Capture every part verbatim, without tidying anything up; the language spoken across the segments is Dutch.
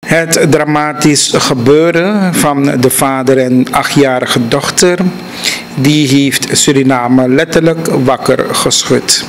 Het dramatisch gebeuren van de vader en achtjarige dochter, die heeft Suriname letterlijk wakker geschud.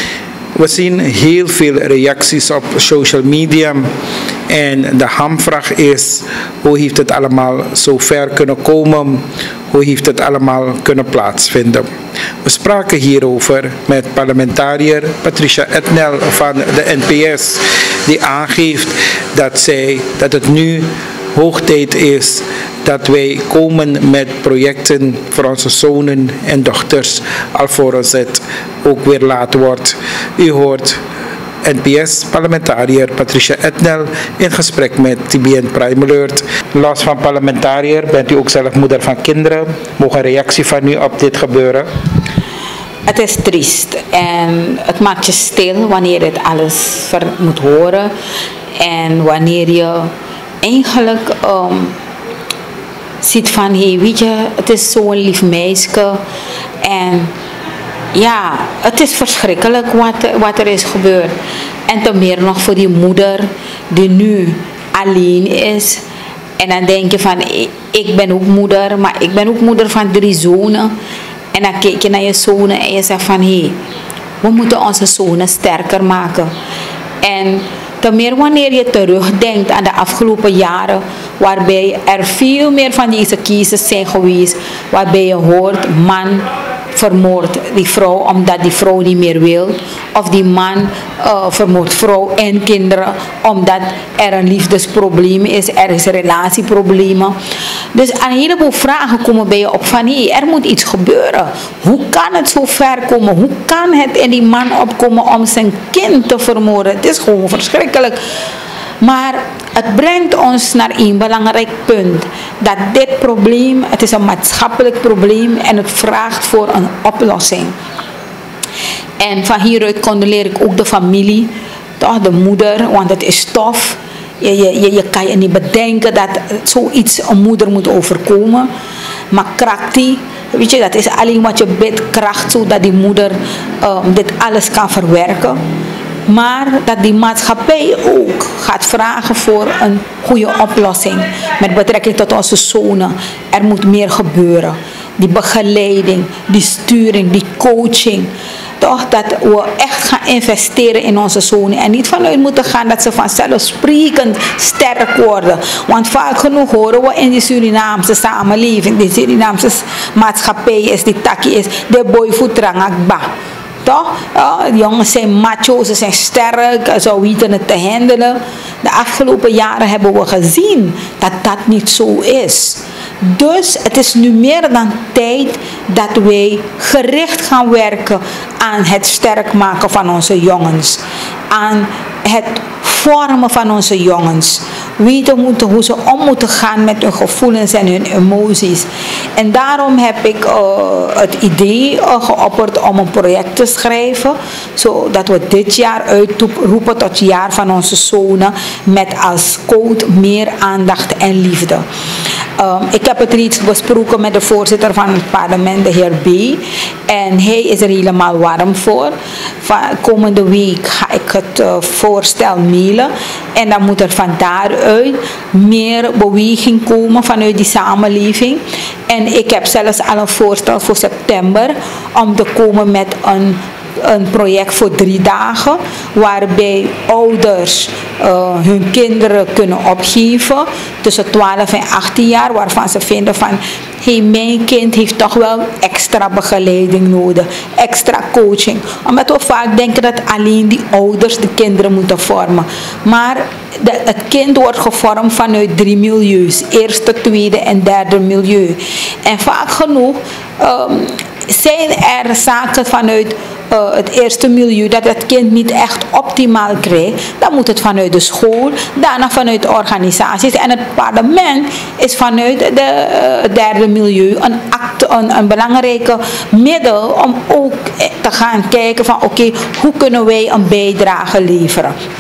We zien heel veel reacties op social media en de hamvraag is, hoe heeft het allemaal zo ver kunnen komen? Hoe heeft het allemaal kunnen plaatsvinden? We spraken hierover met parlementariër Patricia Etnel van de N P S, die aangeeft dat, zij, dat het nu hoog tijd is dat wij komen met projecten voor onze zonen en dochters, alvorens het ook weer laat wordt. U hoort N P S-parlementariër Patricia Etnel in gesprek met T B N Prime Alert. Los van parlementariër bent u ook zelf moeder van kinderen. Mogen een reactie van u op dit gebeuren? Het is triest en het maakt je stil wanneer je het alles moet horen. En wanneer je eigenlijk um, ziet van, hey, weet je, het is zo'n lief meisje. En ja, het is verschrikkelijk wat, wat er is gebeurd. En ten meer nog voor die moeder die nu alleen is. En dan denk je van, ik ben ook moeder, maar ik ben ook moeder van drie zonen. En dan kijk je naar je zonen en je zegt van, hé, hey, we moeten onze zonen sterker maken. En ten meer wanneer je terugdenkt aan de afgelopen jaren, waarbij er veel meer van deze cases zijn geweest, waarbij je hoort, man vermoordt die vrouw omdat die vrouw niet meer wil, of die man uh, vermoordt vrouw en kinderen omdat er een liefdesprobleem is, er is relatieproblemen. Dus een heleboel vragen komen bij je op van, hé, er moet iets gebeuren. Hoe kan het zo ver komen? Hoe kan het in die man opkomen om zijn kind te vermoorden? Het is gewoon verschrikkelijk. Maar het brengt ons naar een belangrijk punt. Dat dit probleem, het is een maatschappelijk probleem en het vraagt voor een oplossing. En van hieruit condoleer ik ook de familie, toch, de moeder, want het is tof. Je, je, je kan je niet bedenken dat zoiets een moeder moet overkomen. Maar krakti, weet je, dat is alleen wat je bidt, kracht, zodat die moeder um, dit alles kan verwerken. Maar dat die maatschappij ook gaat vragen voor een goede oplossing met betrekking tot onze zonen. Er moet meer gebeuren. Die begeleiding, die sturing, die coaching. Toch, dat we echt gaan investeren in onze zonen. En niet vanuit moeten gaan dat ze vanzelfsprekend sterk worden. Want vaak genoeg horen we in die Surinaamse samenleving, die Surinaamse maatschappij is, die takkie is, de boy voetrangakba. Toch? Ja, die jongens zijn macho, ze zijn sterk, ze weten het te handelen. De afgelopen jaren hebben we gezien dat dat niet zo is. Dus het is nu meer dan tijd dat wij gericht gaan werken aan het sterk maken van onze jongens. Aan het vormen van onze jongens. Weten moeten hoe ze om moeten gaan met hun gevoelens en hun emoties. En daarom heb ik uh, het idee uh, geopperd om een project te schrijven. Zodat we dit jaar uitroepen tot het jaar van onze zonen. Met als code meer aandacht en liefde. Um, ik heb het reeds besproken met de voorzitter van het parlement, de heer B. En hij is er helemaal warm voor. Van, komende week ga ik het uh, voorstel mailen. En dan moet er van daaruit meer beweging komen vanuit die samenleving. En ik heb zelfs al een voorstel voor september om te komen met een een project voor drie dagen, waarbij ouders uh, hun kinderen kunnen opgeven tussen twaalf en achttien jaar, waarvan ze vinden van, hey, mijn kind heeft toch wel extra begeleiding nodig, extra coaching. Omdat we vaak denken dat alleen die ouders de kinderen moeten vormen. Maar de, het kind wordt gevormd vanuit drie milieus, eerste, tweede en derde milieu. En vaak genoeg um, zijn er zaken vanuit uh, het eerste milieu dat het kind niet echt optimaal krijgt. Dan moet het vanuit de school, daarna vanuit de organisaties. En het parlement is vanuit het uh, derde milieu een, act, een, een belangrijke middel om ook te gaan kijken van oké, okay, hoe kunnen wij een bijdrage leveren.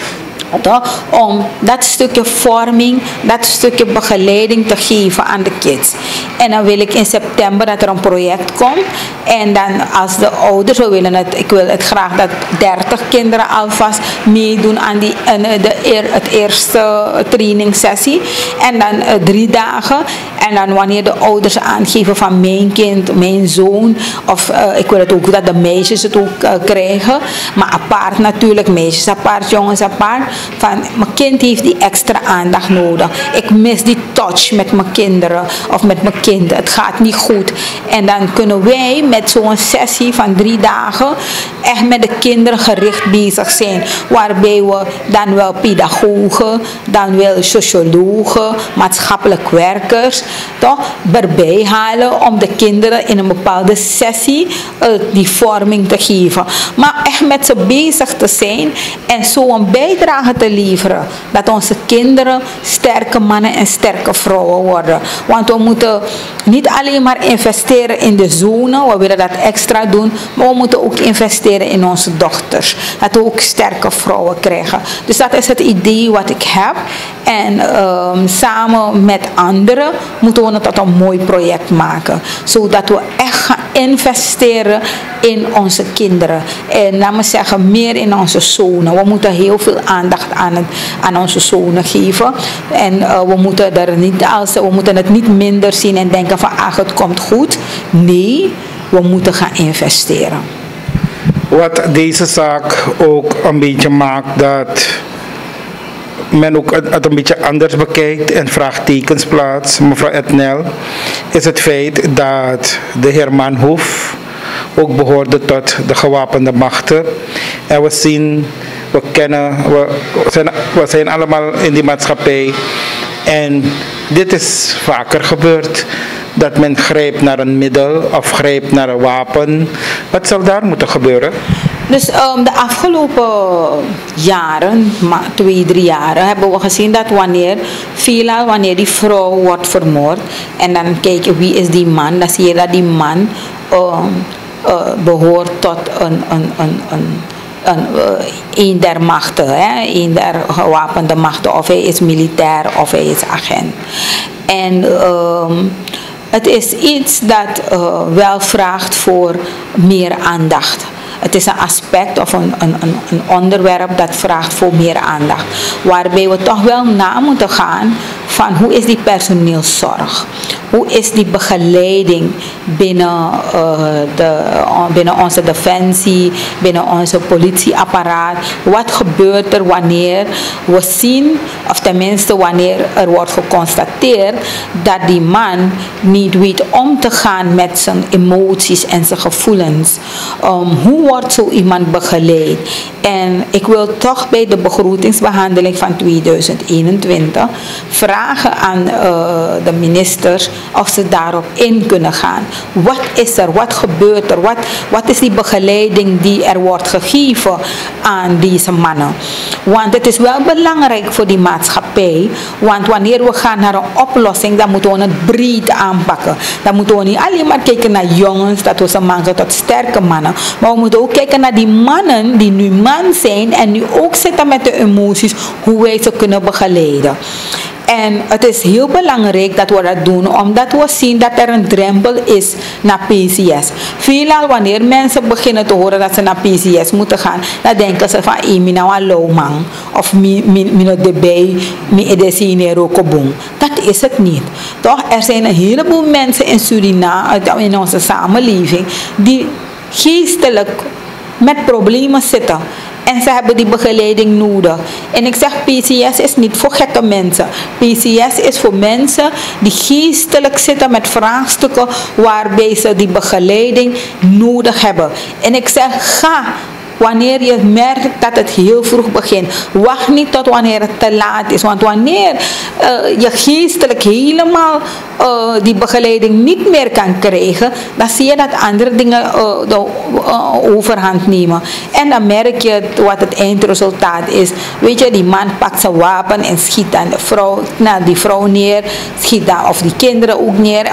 Toch? Om dat stukje vorming, dat stukje begeleiding te geven aan de kids. En dan wil ik in september dat er een project komt. En dan als de ouders, we willen het, ik wil het graag dat dertig kinderen alvast meedoen aan die, uh, de, het eerste trainingssessie. En dan uh, drie dagen. En dan wanneer de ouders aangeven van mijn kind, mijn zoon. Of uh, ik wil het ook dat de meisjes het ook uh, krijgen. Maar apart natuurlijk, meisjes apart, jongens apart. Van mijn kind heeft die extra aandacht nodig. Ik mis die touch met mijn kinderen of met mijn kind. Het gaat niet goed. En dan kunnen wij met zo'n sessie van drie dagen echt met de kinderen gericht bezig zijn. Waarbij we dan wel pedagogen, dan wel sociologen, maatschappelijk werkers toch, erbij halen om de kinderen in een bepaalde sessie uh, die vorming te geven. Maar echt met ze bezig te zijn en zo een bijdrage te leveren. Dat onze kinderen sterke mannen en sterke vrouwen worden. Want we moeten niet alleen maar investeren in de zone, we willen dat extra doen, maar we moeten ook investeren in onze dochters. Dat we ook sterke vrouwen krijgen. Dus dat is het idee wat ik heb. En um, samen met anderen moeten we het tot een mooi project maken. Zodat we echt gaan investeren in onze kinderen. En laat me zeggen, meer in onze zone. We moeten heel veel aandacht aan, het, aan onze zone geven. En uh, we, moeten er niet als, we moeten het niet minder zien en denken van ach, het komt goed. Nee, we moeten gaan investeren. Wat deze zaak ook een beetje maakt dat men ook het een beetje anders bekijkt en vraagtekens plaatst, mevrouw Etnel, is het feit dat de heer Manhoef ook behoorde tot de gewapende machten. En we zien, we kennen, we zijn, we zijn allemaal in die maatschappij. En dit is vaker gebeurd, dat men grijpt naar een middel of grijpt naar een wapen. Wat zal daar moeten gebeuren? Dus um, de afgelopen jaren, twee, drie jaren, hebben we gezien dat wanneer, veelal wanneer die vrouw wordt vermoord, en dan kijk je wie is die man, dan zie je dat die man um, uh, behoort tot een, een, een, een Een, uh, een der machten, hè? een der gewapende machten, of hij is militair of hij is agent. En um, het is iets dat uh, wel vraagt voor meer aandacht. Het is een aspect of een, een, een onderwerp dat vraagt voor meer aandacht. Waarbij we toch wel na moeten gaan van hoe is die personeelszorg? Hoe is die begeleiding binnen, uh, de, binnen onze defensie, binnen onze politieapparaat? Wat gebeurt er wanneer we zien, of tenminste wanneer er wordt geconstateerd dat die man niet weet om te gaan met zijn emoties en zijn gevoelens? Um, hoe wordt zo iemand begeleid? En ik wil toch bij de begrotingsbehandeling van tweeduizend eenentwintig vragen aan uh, de ministers of ze daarop in kunnen gaan. Wat is er? Wat gebeurt er? Wat, wat is die begeleiding die er wordt gegeven aan deze mannen? Want het is wel belangrijk voor die maatschappij. Want wanneer we gaan naar een oplossing, dan moeten we het breed aanpakken. Dan moeten we niet alleen maar kijken naar jongens, dat we ze maken tot sterke mannen. Maar we moeten ook kijken naar die mannen die nu man zijn en nu ook zitten met de emoties, hoe wij ze kunnen begeleiden. En het is heel belangrijk dat we dat doen, omdat we zien dat er een drempel is naar P C S. Veelal wanneer mensen beginnen te horen dat ze naar P C S moeten gaan, dan denken ze van, eh, mina wa lowman, of mina de bij, mi edesine rokobong. Dat is het niet. Toch? Er zijn een heleboel mensen in Suriname, in onze samenleving, die geestelijk met problemen zitten. En ze hebben die begeleiding nodig. En ik zeg, P C S is niet voor gekke mensen. P C S is voor mensen die geestelijk zitten met vraagstukken waarbij ze die begeleiding nodig hebben. En ik zeg, ga. Wanneer je merkt dat het heel vroeg begint. Wacht niet tot wanneer het te laat is. Want wanneer uh, je geestelijk helemaal uh, die begeleiding niet meer kan krijgen, dan zie je dat andere dingen uh, de uh, overhand nemen. En dan merk je wat het eindresultaat is. Weet je, die man pakt zijn wapen en schiet dan de vrouw, nou, die vrouw neer. Schiet dan of die kinderen ook neer. Of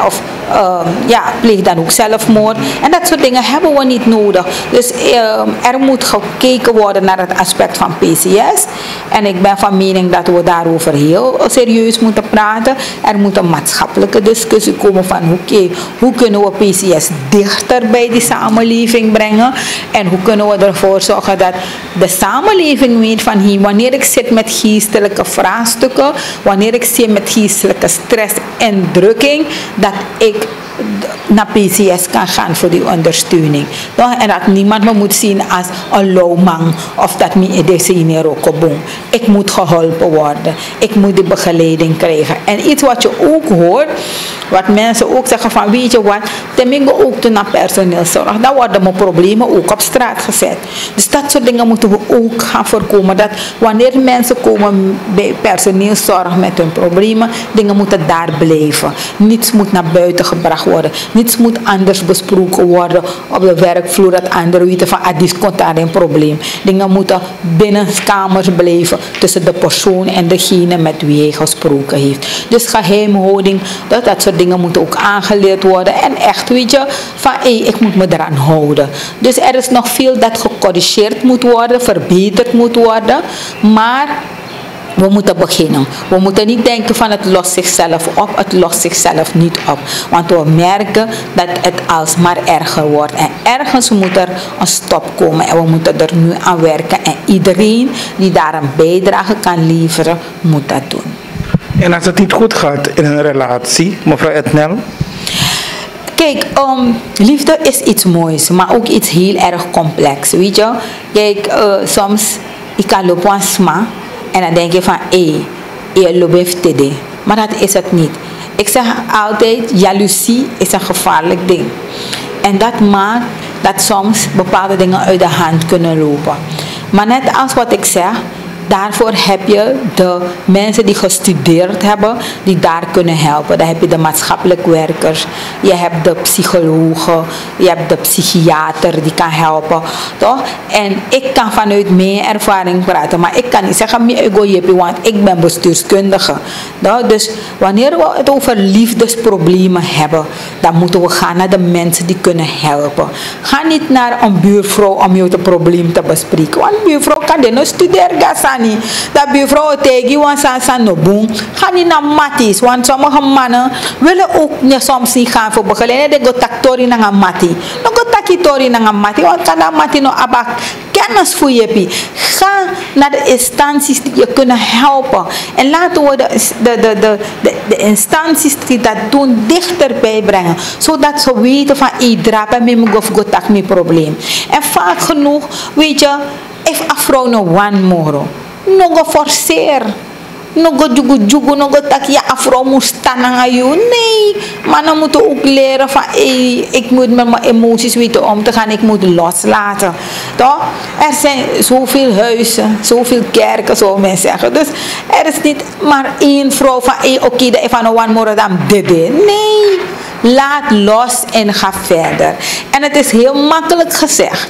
uh, ja, pleeg dan ook zelfmoord. En dat soort dingen hebben we niet nodig. Dus uh, er moet gekeken worden naar het aspect van P C S. En ik ben van mening dat we daarover heel serieus moeten praten. Er moet een maatschappelijke discussie komen van oké, okay, hoe kunnen we P C S dichter bij die samenleving brengen? En hoe kunnen we ervoor zorgen dat de samenleving weet van hier, wanneer ik zit met geestelijke vraagstukken, wanneer ik zit met geestelijke stress en drukking, dat ik naar P C S kan gaan voor die ondersteuning. En dat niemand me moet zien als een lowman of dat me deze in rokoboom. Ik moet geholpen worden. Ik moet die begeleiding krijgen. En iets wat je ook hoort, wat mensen ook zeggen van weet je wat, tenminste ook naar personeelszorg. Dan worden mijn problemen ook op straat gezet. Dus dat soort dingen moeten we ook gaan voorkomen. Dat wanneer mensen komen bij personeelszorg met hun problemen, dingen moeten daar blijven. Niets moet naar buiten gebracht worden. Niets moet anders besproken worden op de werkvloer dat anderen weten van ah, die komt daar een probleem. Dingen moeten binnen kamers blijven tussen de persoon en degene met wie hij gesproken heeft. Dus geheimhouding, dat, dat soort dingen moeten ook aangeleerd worden. En echt weet je van hé, ik moet me eraan houden. Dus er is nog veel dat gecorrigeerd moet worden, verbeterd moet worden. Maar we moeten beginnen. We moeten niet denken van het lost zichzelf op. Het lost zichzelf niet op. Want we merken dat het alsmaar erger wordt. En ergens moet er een stop komen. En we moeten er nu aan werken. En iedereen die daar een bijdrage kan leveren, moet dat doen. En als het niet goed gaat in een relatie, mevrouw Etnel? Kijk, um, liefde is iets moois, maar ook iets heel erg complex. Weet je? Kijk, uh, soms ik kan lopen aan sma. En dan denk je van, hé, je loopt te maar dat is het niet. Ik zeg altijd, jaloezie is een gevaarlijk ding. En dat maakt dat soms bepaalde dingen uit de hand kunnen lopen. Maar net als wat ik zeg, daarvoor heb je de mensen die gestudeerd hebben, die daar kunnen helpen. Dan heb je de maatschappelijk werkers, je hebt de psychologen, je hebt de psychiater die kan helpen. Toch? En ik kan vanuit mijn ervaring praten, maar ik kan niet zeggen, want ik ben bestuurskundige. Toch? Dus wanneer we het over liefdesproblemen hebben, dan moeten we gaan naar de mensen die kunnen helpen. Ga niet naar een buurvrouw om je het probleem te bespreken, want een buurvrouw kan dit nog studeren. Dat buurvrouw tegen want ze no boom. Ga niet naar matties, want sommige mannen willen ook niet, soms niet gaan voor begeleiding. De go taktori naar een mattie. No go takitori naar een mattie, want kan dat mattie no abak kennis voor je. Ga naar de instanties die je kunnen helpen. En laten we de, de, de, de, de, de instanties die dat doen dichterbij brengen. Zodat ze weten van ik draap en me go go tak mijn probleem. En vaak genoeg, weet je, if afro no one moro. No go forceer. No go jugu jugu, no go tak ja afro mustanang ayu. Nee, mannen moeten ook leren van hey, ik moet met mijn emoties weten om te gaan. Ik moet loslaten. Toch? Er zijn zoveel huizen, zoveel kerken, zo men zeggen. Dus er is niet maar één vrouw van hey, oké, okay, de even one more dan dit. Nee, laat los en ga verder. En het is heel makkelijk gezegd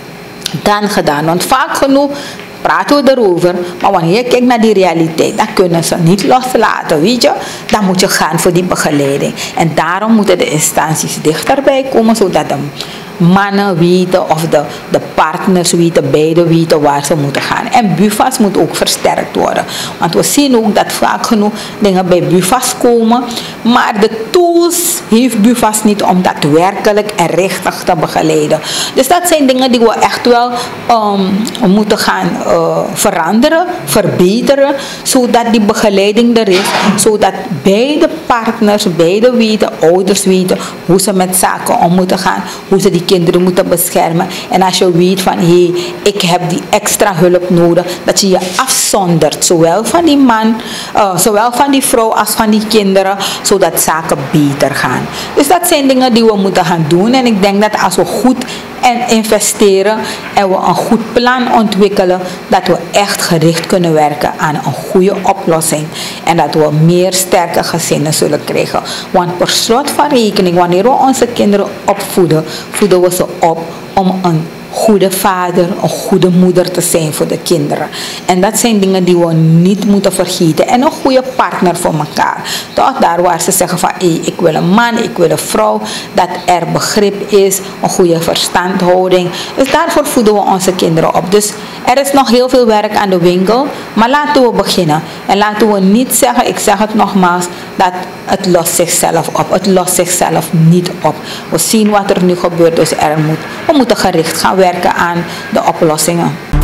dan gedaan. Want vaak genoeg praten we erover, maar wanneer je kijkt naar die realiteit, dan kunnen ze niet loslaten, weet je. Dan moet je gaan voor die begeleiding. En daarom moeten de instanties dichterbij komen, zodat de mannen weten of de, de partners weten, beide weten waar ze moeten gaan. En BUFA's moet ook versterkt worden. Want we zien ook dat vaak genoeg dingen bij BUFA's komen, maar de tools heeft BUFA's niet om daadwerkelijk en richtig te begeleiden. Dus dat zijn dingen die we echt wel um, moeten gaan uh, veranderen, verbeteren, zodat die begeleiding er is, zodat beide partners, beide weten, ouders weten hoe ze met zaken om moeten gaan, hoe ze die kinderen moeten beschermen. En als je weet van hé, hey, ik heb die extra hulp nodig, dat je je afzondert, zowel van die man, uh, zowel van die vrouw als van die kinderen, zodat zaken beter gaan. Dus dat zijn dingen die we moeten gaan doen. En ik denk dat als we goed en investeren en we een goed plan ontwikkelen, dat we echt gericht kunnen werken aan een goede oplossing. En dat we meer sterke gezinnen zullen krijgen. Want per slot van rekening, wanneer we onze kinderen opvoeden, voeden we ze op om een goede vader, een goede moeder te zijn voor de kinderen. En dat zijn dingen die we niet moeten vergeten. En een goede partner voor elkaar. Toch daar waar ze zeggen van, hey, ik wil een man, ik wil een vrouw. Dat er begrip is, een goede verstandhouding. Dus daarvoor voeden we onze kinderen op. Dus er is nog heel veel werk aan de winkel. Maar laten we beginnen. En laten we niet zeggen, ik zeg het nogmaals, dat het lost zichzelf op. Het lost zichzelf niet op. We zien wat er nu gebeurt, dus er moet, we moeten gericht gaan werken aan de oplossingen.